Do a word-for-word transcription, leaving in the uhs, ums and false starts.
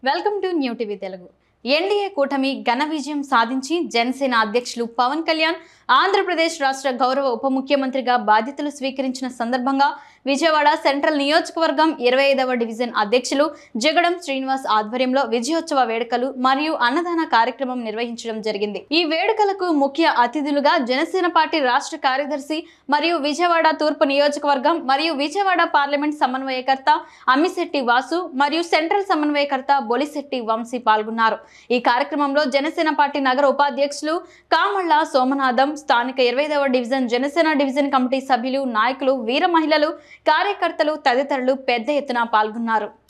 Welcome to new TV Telugu. NDA కూటమి ఘన విజయం సాధించి జనసేన అధ్యక్షులు పవన్ కళ్యాణ్ ఆంధ్రప్రదేశ్ రాష్ట్ర గౌరవ ఉప ముఖ్యమంత్రిగా బాధ్యతలు స్వీకరించిన సందర్భంగా విజయవాడ సెంట్రల్ నియోజకవర్గం ఇరవై ఐదవ డివిజన్ అధ్యక్షులు జగడం శ్రీనివాస్ ఆధ్వర్యంలో విజయోత్సవ వేడుకలు మరియు అన్నదాన కార్యక్రమం నిర్వహించడం జరిగింది. ఈ వేడుకలకు ముఖ్య అతిథులుగా జనసేన పార్టీ రాష్ట్ర కార్యదర్శి మరియు విజయవాడ తూర్పు నియోజకవర్గం మరియు విజయవాడ పార్లమెంట్ సమన్వయకర్త అమ్మిశెట్టి వాసు మరియు సెంట్రల్ సమన్వయకర్త బొలిశెట్టి వంశీ పాల్గొన్నారు. ఈ కార్యక్రమంలో జనసేన పార్టీ నగర ఉపాధ్యక్షులు కామళ్ళ సోమనాథం, స్థానిక ఇరవై ఐదవ డివిజన్ జనసేన డివిజన్ కమిటీ సభ్యులు, నాయకులు, వీర మహిళలు, కార్యకర్తలు తదితరులు పెద్ద ఎత్తున పాల్గొన్నారు.